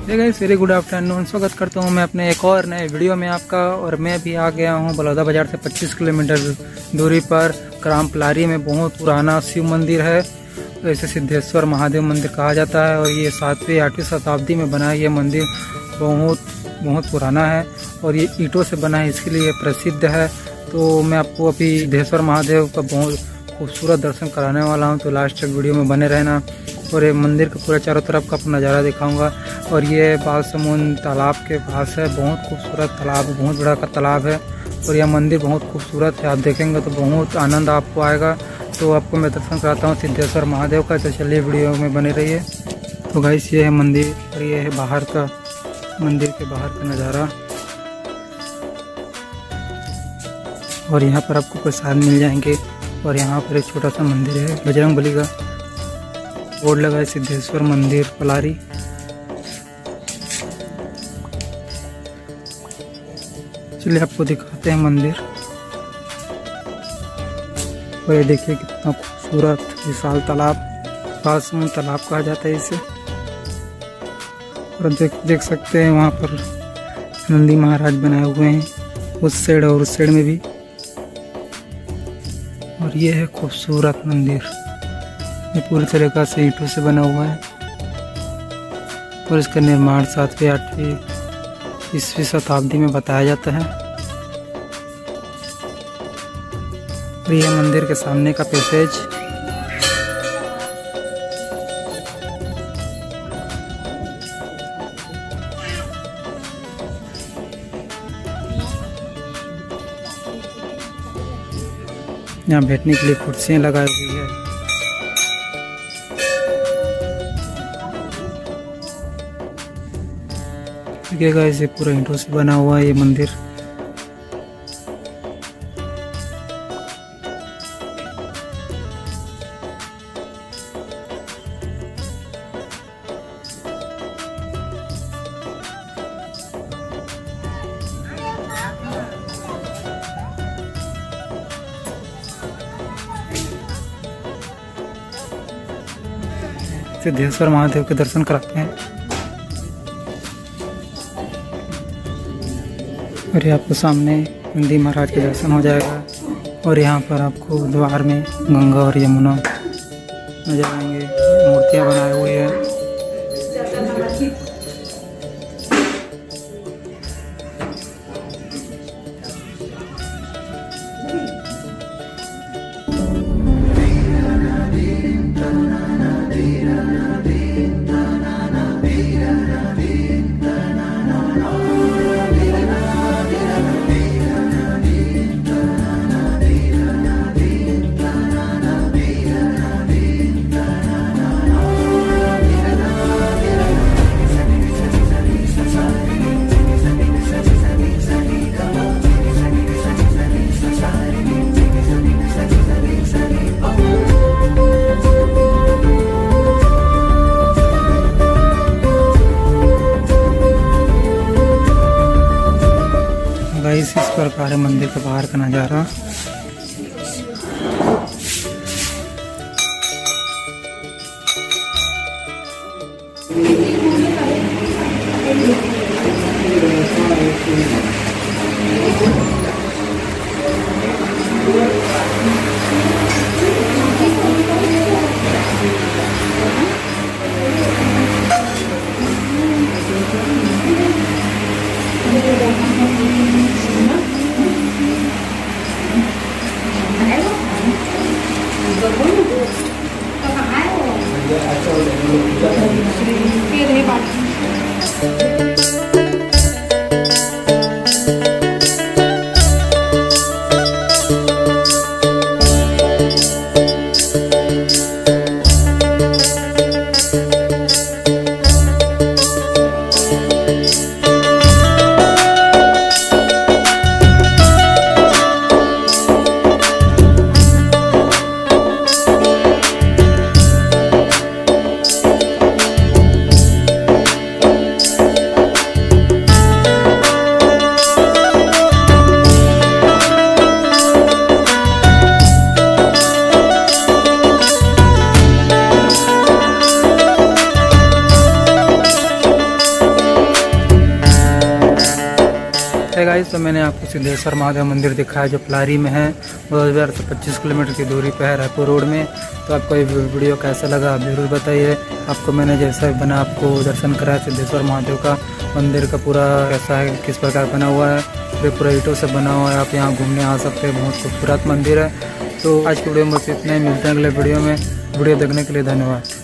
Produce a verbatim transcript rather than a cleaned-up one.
हे guys, very good afternoon. स्वागत करता हूं मैं अपने एक और नए वीडियो में आपका। और मैं भी आ गया हूं बलौदा बाजार से पच्चीस किलोमीटर दूरी पर ग्राम पलारी में बहुत पुराना शिव मंदिर है। इसे सिद्धेश्वर महादेव मंदिर कहा जाता है और ये सातवीं आठवीं शताब्दी में बना है। ये मंदिर बहुत बहुत पुराना है और ये ईंटों से बना है, इसके लिए प्रसिद्ध है। तो मैं आपको अभी सिद्धेश्वर महादेव का बहुत खूबसूरत दर्शन कराने वाला हूँ, तो लास्ट तक वीडियो में बने रहना। और ये मंदिर के पूरे चारों तरफ का नज़ारा दिखाऊंगा। और ये बालसमुंद तालाब के पास है, बहुत खूबसूरत तालाब, बहुत बड़ा का तालाब है। और यह मंदिर बहुत खूबसूरत है, आप देखेंगे तो बहुत आनंद आपको आएगा। तो आपको मैं दर्शन कराता हूँ सिद्धेश्वर महादेव का, तो चलिए वीडियो में बने रहिए। तो गाइस, ये है मंदिर और ये है बाहर का, मंदिर के बाहर का नज़ारा। और यहाँ पर आपको प्रसाद मिल जाएंगे। और यहाँ पर एक छोटा सा मंदिर है, बजरंगबली का बोर्ड लगा है, सिद्धेश्वर मंदिर पलारी। चलिए आपको दिखाते हैं मंदिर। और ये देखिए कितना खूबसूरत विशाल तालाब, बालसमुंद तालाब कहा जाता है इसे। और देख देख सकते हैं वहाँ पर नंदी महाराज बनाए हुए हैं, उस साइड और उस साइड में भी। और ये है खूबसूरत मंदिर, ये पूरी तरीक़ा से ईंटों से बना हुआ है। और इसका निर्माण सातवीं आठवीं ईस्वी शताब्दी में बताया जाता है। और यह मंदिर के सामने का पैसेज। यहाँ बैठने के लिए कुर्सियाँ लगाई हुई है। देखिएगा, इसे पूरा ईंटों से बना हुआ है ये मंदिर। सिद्धेश्वर महादेव के दर्शन कराते हैं। और ये आपको सामने नंदी महाराज के दर्शन हो जाएगा। और यहाँ पर आपको द्वार में गंगा और यमुना नजर आएंगे, मूर्तियाँ बनाई हुई है। इस प्रकार है मंदिर के बाहर का नज़ारा। है गाइस, तो मैंने आपको सिद्धेश्वर महादेव मंदिर दिखाया जो पलारी में है, दस हज़ार से पच्चीस किलोमीटर की दूरी पे है रायपुर रोड में। तो आपको ये वीडियो कैसा लगा आप जरूर बताइए। आपको मैंने जैसा बना आपको दर्शन कराया सिद्धेश्वर महादेव का मंदिर का पूरा कैसा है, किस प्रकार बना हुआ है, ये पूरा ईंटों से बना हुआ है। आप यहाँ घूमने आ सकते हैं, बहुत खूबसूरत मंदिर है। तो आज की वीडियो में बस इतना ही, मिलते हैं अगले वीडियो में। वीडियो देखने के लिए धन्यवाद।